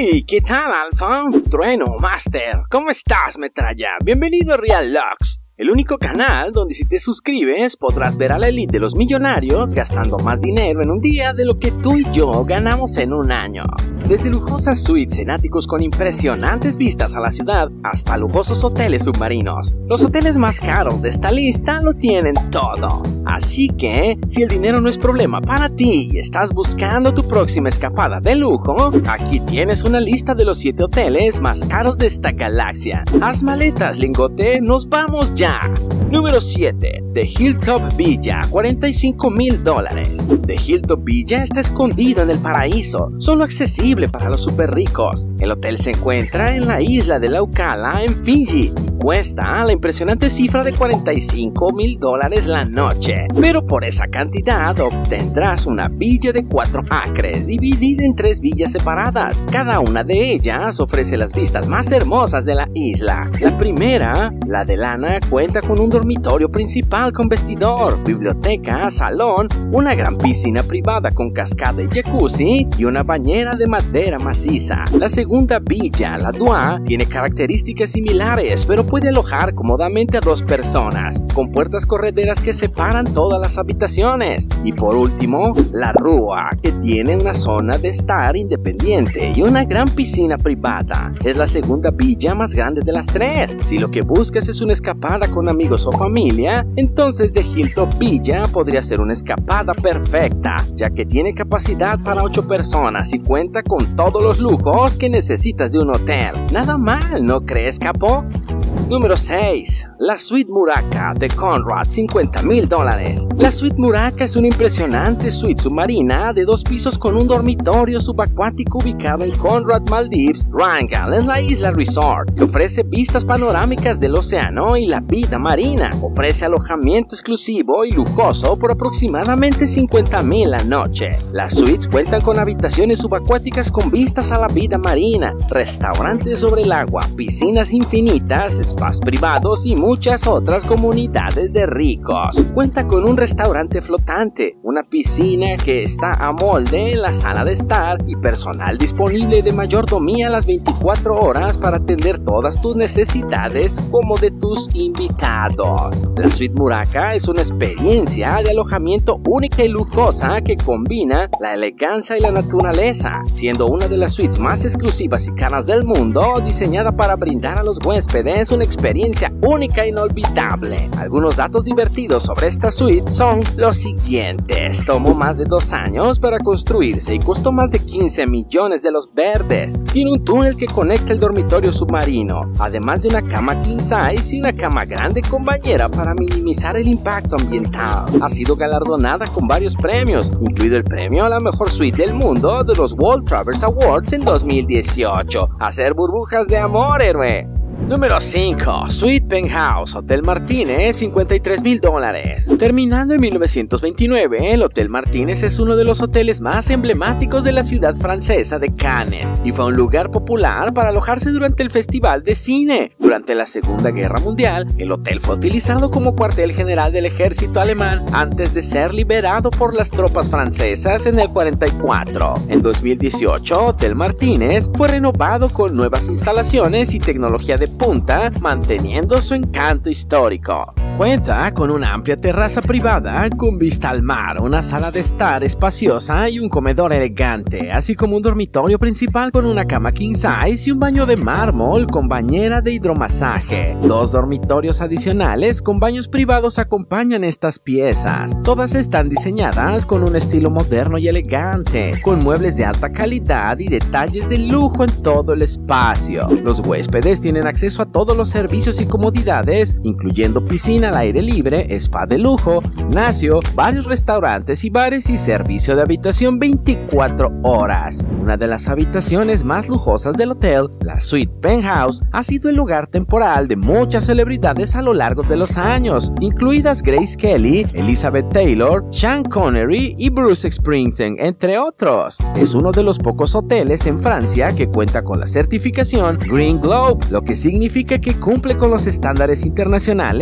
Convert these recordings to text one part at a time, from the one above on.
Hey, ¿qué tal, Alpha? Trueno, Master, ¿cómo estás, metralla? Bienvenido a Real Lux, el único canal donde si te suscribes podrás ver a la elite de los millonarios gastando más dinero en un día de lo que tú y yo ganamos en un año. Desde lujosas suites en áticos con impresionantes vistas a la ciudad hasta lujosos hoteles submarinos. Los hoteles más caros de esta lista lo tienen todo. Así que, si el dinero no es problema para ti y estás buscando tu próxima escapada de lujo, aquí tienes una lista de los 7 hoteles más caros de esta galaxia. Haz maletas, lingote, nos vamos ya. Número 7. The Hilltop Villa, $45,000. The Hilltop Villa está escondido en el paraíso, solo accesible para los super ricos. El hotel se encuentra en la isla de Laukala, en Fiji, y cuesta la impresionante cifra de $45,000 la noche. Pero por esa cantidad obtendrás una villa de 4 acres, dividida en 3 villas separadas. Cada una de ellas ofrece las vistas más hermosas de la isla. La primera, la de Lana, cuenta con un dormitorio principal con vestidor, biblioteca, salón, una gran piscina privada con cascada y jacuzzi y una bañera de madera maciza. La segunda villa, la Dua, tiene características similares, pero puede alojar cómodamente a 2 personas, con puertas correderas que separan todas las habitaciones. Y por último, la Rua, que tiene una zona de estar independiente y una gran piscina privada. Es la segunda villa más grande de las 3. Si lo que buscas es una escapada con amigos o familia, entonces The Hilltop Villa podría ser una escapada perfecta, ya que tiene capacidad para 8 personas y cuenta con todos los lujos que necesitas de un hotel. Nada mal, ¿no crees, capo? Número 6. La Suite Muraka de Conrad, $50,000. La Suite Muraka es una impresionante suite submarina de 2 pisos con un dormitorio subacuático ubicado en Conrad, Maldives, Wrangell, en la isla Resort, que ofrece vistas panorámicas del océano y la vida marina. Ofrece alojamiento exclusivo y lujoso por aproximadamente $50,000 la noche. Las suites cuentan con habitaciones subacuáticas con vistas a la vida marina, restaurantes sobre el agua, piscinas infinitas, spas privados y muchas otras comunidades de ricos. Cuenta con un restaurante flotante, una piscina que está a molde en la sala de estar y personal disponible de mayordomía a las 24 horas para atender todas tus necesidades como de tus invitados. La Suite Muraka es una experiencia de alojamiento única y lujosa que combina la elegancia y la naturaleza, siendo una de las suites más exclusivas y caras del mundo, diseñada para brindar a los huéspedes una experiencia única e inolvidable. Algunos datos divertidos sobre esta suite son los siguientes. Tomó más de 2 años para construirse y costó más de 15 millones de los verdes. Tiene un túnel que conecta el dormitorio submarino, además de una cama king size y una cama grande con bañera para minimizar el impacto ambiental. Ha sido galardonada con varios premios, incluido el premio a la mejor suite del mundo de los World Travelers Awards en 2018. Hacer burbujas de amor, héroe. Número 5. Suite Penthouse, Hotel Martínez, $53,000. Terminando en 1929, el Hotel Martínez es uno de los hoteles más emblemáticos de la ciudad francesa de Cannes y fue un lugar popular para alojarse durante el Festival de Cine. Durante la Segunda Guerra Mundial, el hotel fue utilizado como cuartel general del ejército alemán antes de ser liberado por las tropas francesas en el 44. En 2018, Hotel Martínez fue renovado con nuevas instalaciones y tecnología de punta, manteniendo su encanto histórico. Cuenta con una amplia terraza privada con vista al mar, una sala de estar espaciosa y un comedor elegante, así como un dormitorio principal con una cama king size y un baño de mármol con bañera de hidromasaje. 2 dormitorios adicionales con baños privados acompañan estas piezas. Todas están diseñadas con un estilo moderno y elegante, con muebles de alta calidad y detalles de lujo en todo el espacio. Los huéspedes tienen acceso a todos los servicios y comodidades, incluyendo piscina al aire libre, spa de lujo, gimnasio, varios restaurantes y bares y servicio de habitación 24 horas. Una de las habitaciones más lujosas del hotel, la Suite Penthouse, ha sido el lugar temporal de muchas celebridades a lo largo de los años, incluidas Grace Kelly, Elizabeth Taylor, Sean Connery y Bruce Springsteen, entre otros. Es uno de los pocos hoteles en Francia que cuenta con la certificación Green Globe, lo que significa que cumple con los estándares internacionales de sociedad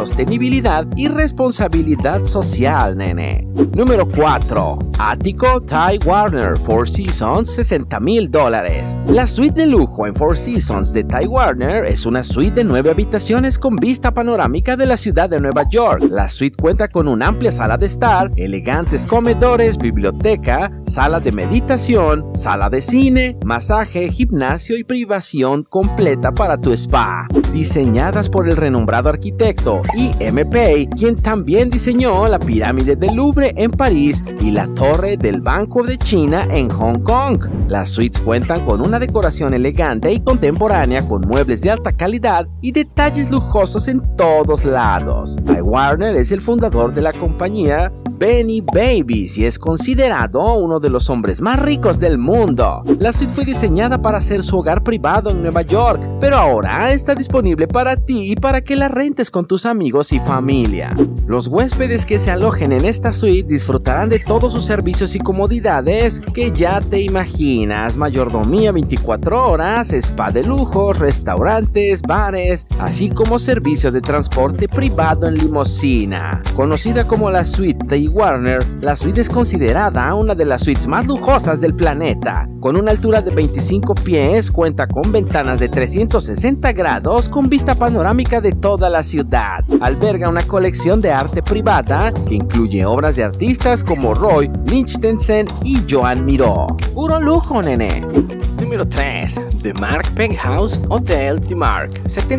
sostenibilidad y responsabilidad social, nene. Número 4. Ático Thai Warner Four Seasons, $60,000. La suite de lujo en Four Seasons de Thai Warner es una suite de 9 habitaciones con vista panorámica de la ciudad de Nueva York. La suite cuenta con una amplia sala de estar, elegantes comedores, biblioteca, sala de meditación, sala de cine, masaje, gimnasio y privación completa para tu spa. Diseñadas por el renombrado arquitecto E.M. Pei, quien también diseñó la pirámide del Louvre en París y la torre del Banco de China en Hong Kong. Las suites cuentan con una decoración elegante y contemporánea con muebles de alta calidad y detalles lujosos en todos lados. Thai Warner es el fundador de la compañía Benny Babies y es considerado uno de los hombres más ricos del mundo. La suite fue diseñada para ser su hogar privado en Nueva York, pero ahora está disponible para ti y para que la rentes con tus amigos y familia. Los huéspedes que se alojen en esta suite disfrutarán de todos sus servicios y comodidades que ya te imaginas: mayordomía 24 horas, spa de lujo, restaurantes, bares, así como servicio de transporte privado en limusina. Conocida como la suite Thai Warner, la suite es considerada una de las suites más lujosas del planeta. Con una altura de 25 pies, cuenta con ventanas de 360 grados con vista panorámica de toda la ciudad. Alberga una colección de arte privada que incluye obras de artistas como Roy Lichtenstein y Joan Miró. Puro lujo, nene. Número 3. The Mark Penthouse Hotel The Mark,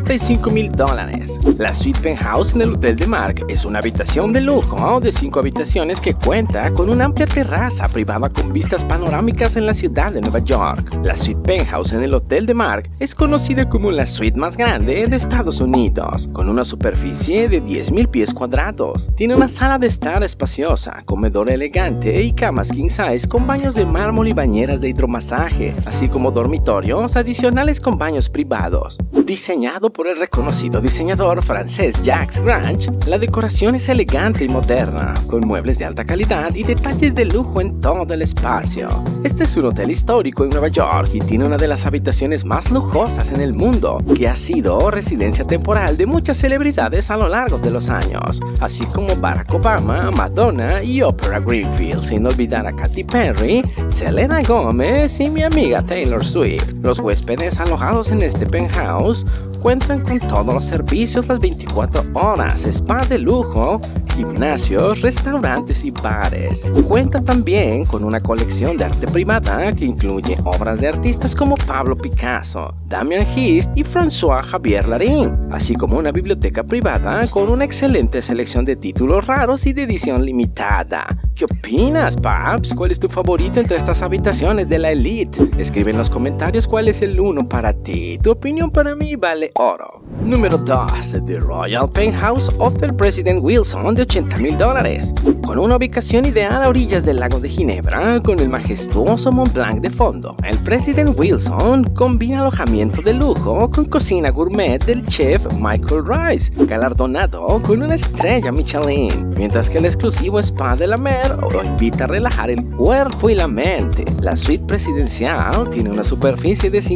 $75,000. La suite Penthouse en el Hotel The Mark es una habitación de lujo de 5 habitaciones que cuenta con una amplia terraza privada con vistas panorámicas en la ciudad de Nueva York. La suite Penthouse en el Hotel The Mark es conocida como la suite más grande de Estados Unidos, con una superficie de 10,000 pies cuadrados. Tiene una sala de estar espaciosa, comedor elegante y camas king size con baños de mármol y bañeras de hidromasaje, así como dormitorios adicionales con baños privados. Diseñado por el reconocido diseñador francés Jacques Grange, la decoración es elegante y moderna, con muebles de alta calidad y detalles de lujo en todo el espacio. Este es un hotel histórico en Nueva York y tiene una de las habitaciones más lujosas en el mundo, que ha sido residencia temporal de muchas celebridades a lo largo de los años, así como Barack Obama, Madonna y Oprah Winfrey, sin olvidar a Katy Perry, Selena Gomez y mi amiga Taylor Swift. Los huéspedes alojados en este penthouse cuentan con todos los servicios las 24 horas, spa de lujo, gimnasios, restaurantes y bares. Cuenta también con una colección de arte privada que incluye obras de artistas como Pablo Picasso, Damien Hirst y François Xavier Larin, así como una biblioteca privada con una excelente selección de títulos raros y de edición limitada. ¿Qué opinas, paps? ¿Cuál es tu favorito entre estas habitaciones de la elite? Escribe en los comentarios cuál es el uno para ti. Tu opinión para mí vale oro. Número 2. The Royal Penthouse Hotel President Wilson de $80,000. Con una ubicación ideal a orillas del lago de Ginebra, con el majestuoso Mont Blanc de fondo, el President Wilson combina alojamiento de lujo con cocina gourmet del chef Michael Rice, galardonado con una estrella Michelin, mientras que el exclusivo spa de la Mer lo invita a relajar el cuerpo y la mente. La suite presidencial tiene una superficie de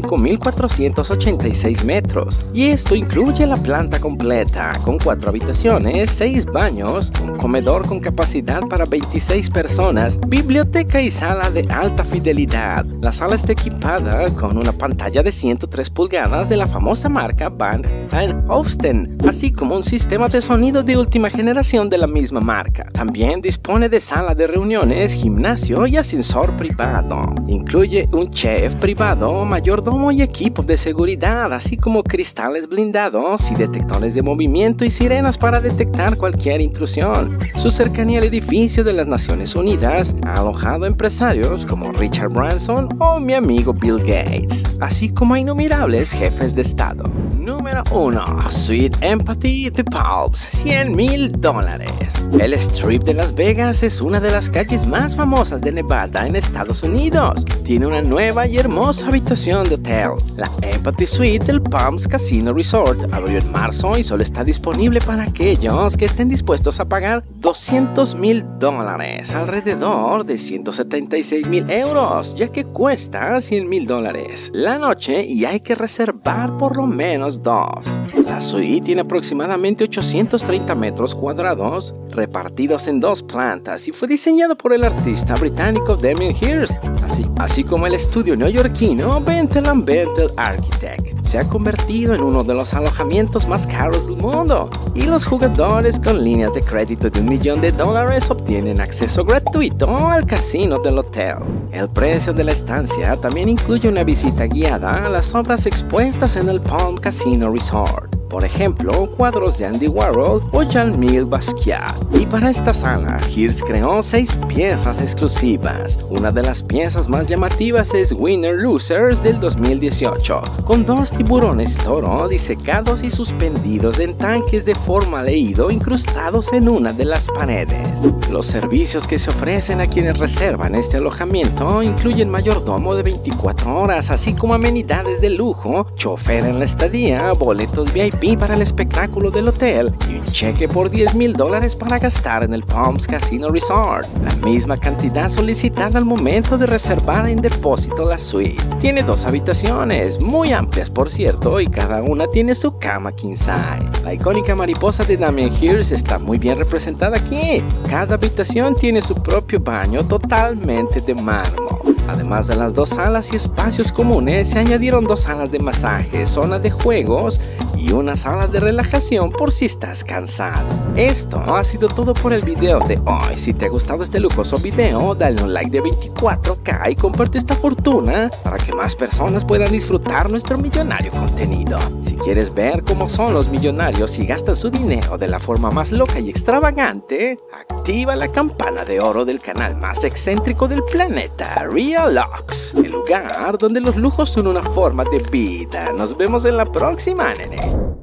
5,486 metros y esto incluye la planta completa, con 4 habitaciones, 6 baños, un comedor con capacidad para 26 personas, biblioteca y sala de alta fidelidad. La sala está equipada con una pantalla de 103 pulgadas de la famosa marca Van Olufsen, así como un sistema de sonido de última generación de la misma marca. También dispone de sala de reuniones, gimnasio y ascensor privado. Incluye un chef privado, mayordomo y equipo de seguridad, así como cristales blindados y detectores de movimiento y sirenas para detectar cualquier intrusión. Su cercanía al edificio de las Naciones Unidas ha alojado empresarios como Richard Branson o mi amigo Bill Gates, así como a innumerables jefes de estado. Número 1. Suite Empathy The Palms, $100,000. El Strip de Las Vegas es una de las calles más famosas de Nevada en Estados Unidos. Tiene una nueva y hermosa habitación de hotel. La Empathy Suite del Palms Casino Resort abrió en marzo y solo está disponible para aquellos que estén dispuestos a pagar $200,000, alrededor de 176,000 euros, ya que cuesta $100,000. La la noche y hay que reservar por lo menos 2. La suite tiene aproximadamente 830 metros cuadrados, repartidos en 2 plantas, y fue diseñado por el artista británico Damien Hirst, así como el estudio neoyorquino Bentall & Bentall Architect. Se ha convertido en uno de los alojamientos más caros del mundo, y los jugadores con líneas de crédito de $1 millón obtienen acceso gratuito al casino del hotel. El precio de la estancia también incluye una visita guiada a las obras expuestas en el Palm Casino Resort. Por ejemplo, cuadros de Andy Warhol o Jean-Michel Basquiat. Y para esta sala, Hirst creó 6 piezas exclusivas. Una de las piezas más llamativas es Winner Losers del 2018, con 2 tiburones toro disecados y suspendidos en tanques de formaldehído incrustados en una de las paredes. Los servicios que se ofrecen a quienes reservan este alojamiento incluyen mayordomo de 24 horas, así como amenidades de lujo, chofer en la estadía, boletos VIP para el espectáculo del hotel y un cheque por $10,000 para gastar en el Palms Casino Resort, la misma cantidad solicitada al momento de reservar en depósito la suite. Tiene 2 habitaciones, muy amplias por cierto, y cada una tiene su cama king size. La icónica mariposa de Damien Hirst está muy bien representada aquí. Cada habitación tiene su propio baño totalmente de mármol. Además de las 2 salas y espacios comunes, se añadieron 2 salas de masaje, zona de juegos y una sala de relajación por si estás cansado. Esto ha sido todo por el video de hoy. Si te ha gustado este lujoso video, dale un like de 24K y comparte esta fortuna para que más personas puedan disfrutar nuestro millonario contenido. Si quieres ver cómo son los millonarios y gastan su dinero de la forma más loca y extravagante, activa la campana de oro del canal más excéntrico del planeta, Real Lux, el lugar donde los lujos son una forma de vida. Nos vemos en la próxima, nene.